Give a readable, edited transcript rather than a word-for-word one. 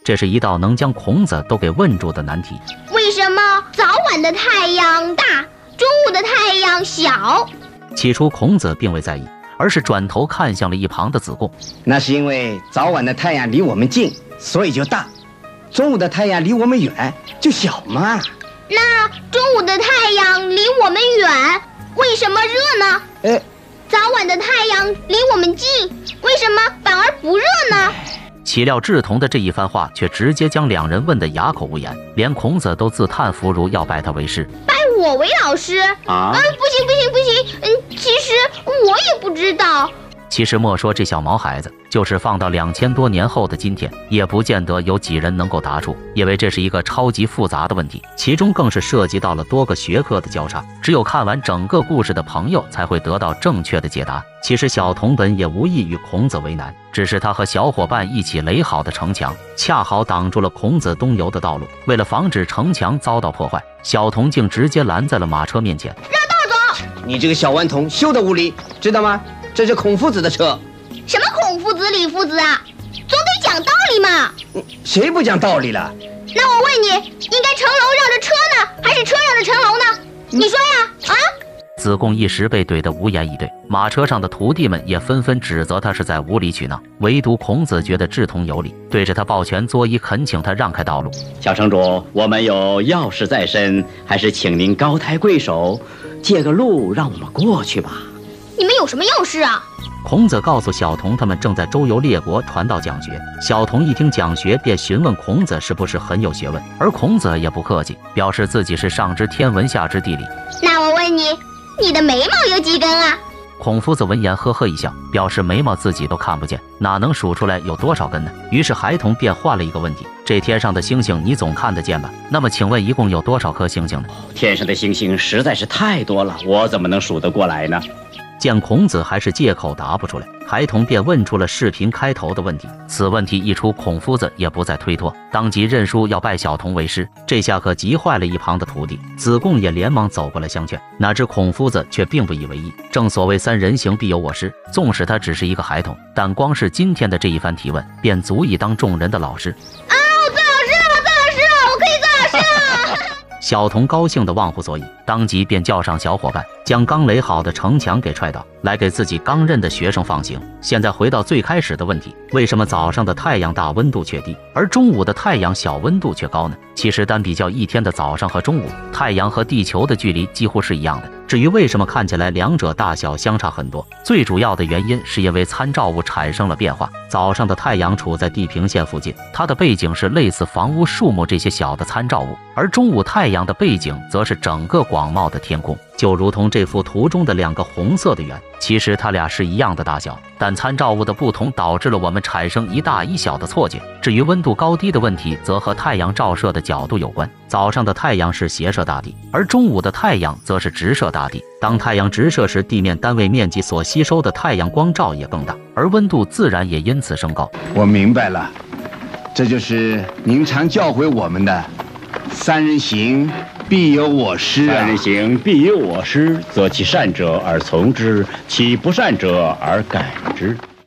这是一道能将孔子都给问住的难题。 为什么早晚的太阳大，中午的太阳小？ 起初孔子并未在意，而是转头看向了一旁的子贡。 那是因为早晚的太阳离我们近，所以就大；中午的太阳离我们远，就小嘛。 那中午的太阳离我们远，为什么热呢？早晚的太阳离我们近，为什么反而不热呢？ 岂料志同的这一番话却直接将两人问得哑口无言，连孔子都自叹弗如要拜他为师。 拜我为老师？不行，其实我也不知道。 其实莫说这小毛孩子，就是放到2000多年后的今天，也不见得有几人能够答出，因为这是一个超级复杂的问题，其中更是涉及到了多个学科的交叉，只有看完整个故事的朋友才会得到正确的解答。其实小童本也无意与孔子为难，只是他和小伙伴一起垒好的城墙，恰好挡住了孔子东游的道路。为了防止城墙遭到破坏，小童竟直接拦在了马车面前。 让道走！ 你这个小顽童，休得无礼，知道吗？这是孔夫子的车。 什么孔夫子李夫子啊？总得讲道理嘛。 谁不讲道理了？ 那我问你，应该城楼让着车呢，还是车让着城楼呢？你说呀？ 子贡一时被怼得无言以对，马车上的徒弟们也纷纷指责他是在无理取闹，唯独孔子觉得志同有理，对着他抱拳作揖，恳请他让开道路。 小城主，我们有要事在身，还是请您高抬贵手，借个路让我们过去吧。 你们有什么要事啊？ 孔子告诉小童，他们正在周游列国传道讲学。小童一听讲学，便询问孔子是不是很有学问，而孔子也不客气，表示自己是上知天文下知地理。 那我问你，你的眉毛有几根啊？ 孔夫子闻言呵呵一笑，表示眉毛自己都看不见，哪能数出来有多少根呢？于是孩童便换了一个问题：这天上的星星你总看得见吧？那么请问一共有多少颗星星呢？ 天上的星星实在是太多了，我怎么能数得过来呢？ 见孔子还是借口答不出来，孩童便问出了视频开头的问题。此问题一出，孔夫子也不再推脱，当即认输要拜小童为师。这下可急坏了一旁的徒弟，子贡也连忙走过来相劝，哪知孔夫子却并不以为意。正所谓三人行必有我师，纵使他只是一个孩童，但光是今天的这一番提问，便足以当众人的老师。小童高兴得忘乎所以，当即便叫上小伙伴，将刚垒好的城墙给踹倒，来给自己刚认的学生放行。现在回到最开始的问题，为什么早上的太阳大，温度却低，而中午的太阳小，温度却高呢？其实单比较一天的早上和中午，太阳和地球的距离几乎是一样的。至于为什么看起来两者大小相差很多，最主要的原因是因为参照物产生了变化。早上的太阳处在地平线附近，它的背景是类似房屋、树木这些小的参照物，而中午太阳的背景则是整个广袤的天空，就如同这幅图中的两个红色的圆，其实它俩是一样的大小，但参照物的不同导致了我们产生一大一小的错觉。至于温度高低的问题，则和太阳照射的角度有关。早上的太阳是斜射大地，而中午的太阳则是直射大地。当太阳直射时，地面单位面积所吸收的太阳光照也更大，而温度自然也因此升高。 我明白了，这就是您常教诲我们的三人行必有我师啊。 三人行必有我师，择其善者而从之，其不善者而改之。